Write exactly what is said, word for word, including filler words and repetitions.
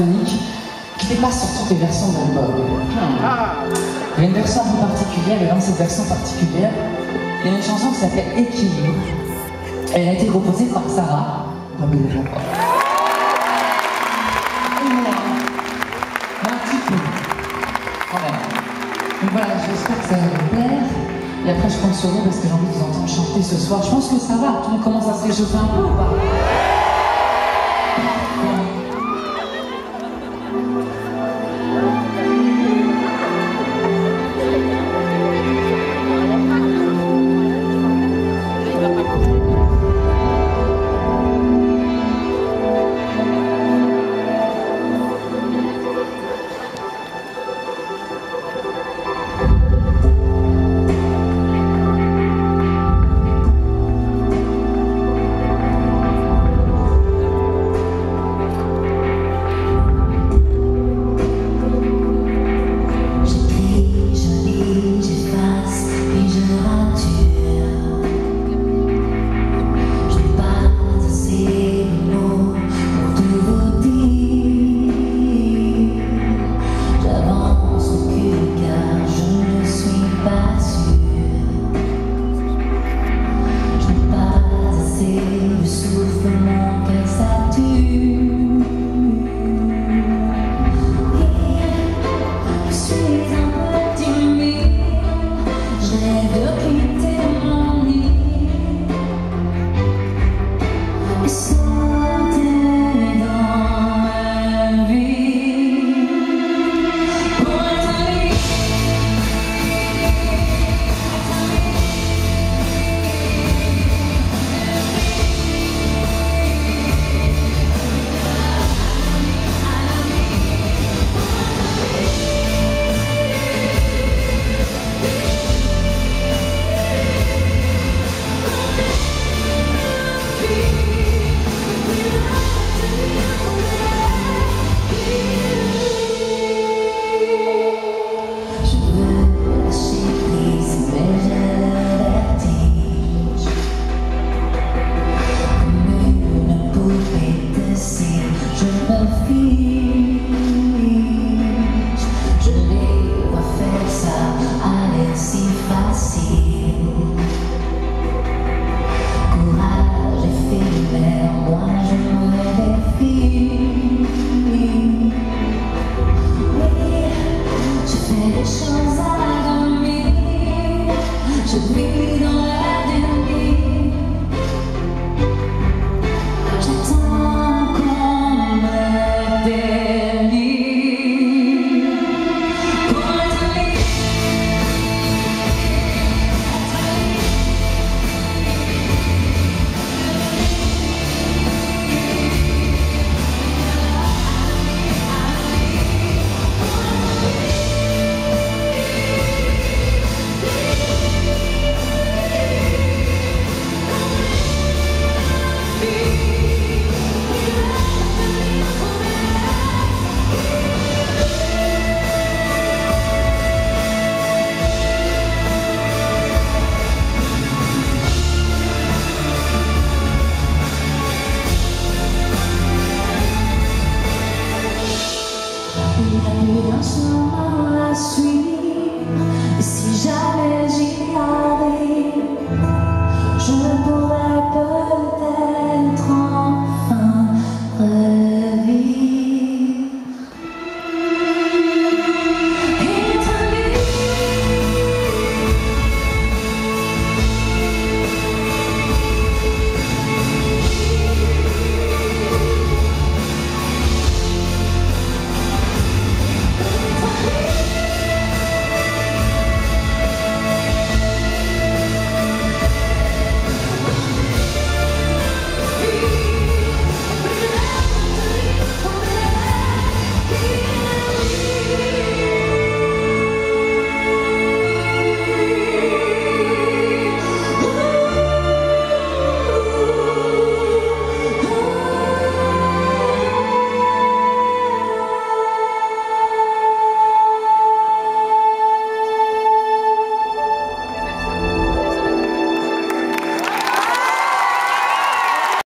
pentatonique qui dépasse sur toutes les versions de l'album. Il y a une version un peu particulière, et dans cette version particulière, il y a une chanson qui s'appelle Équilibre. Elle a été composée par Sarah. Un petit peu, quand même. Donc voilà, j'espère que ça va vous plaire. Et après, je compte sur vous parce que j'ai envie de vous entendre chanter ce soir. Je pense que ça va. Tout le monde commence à se réchauffer un peu ou pas? La suivre, et si jamais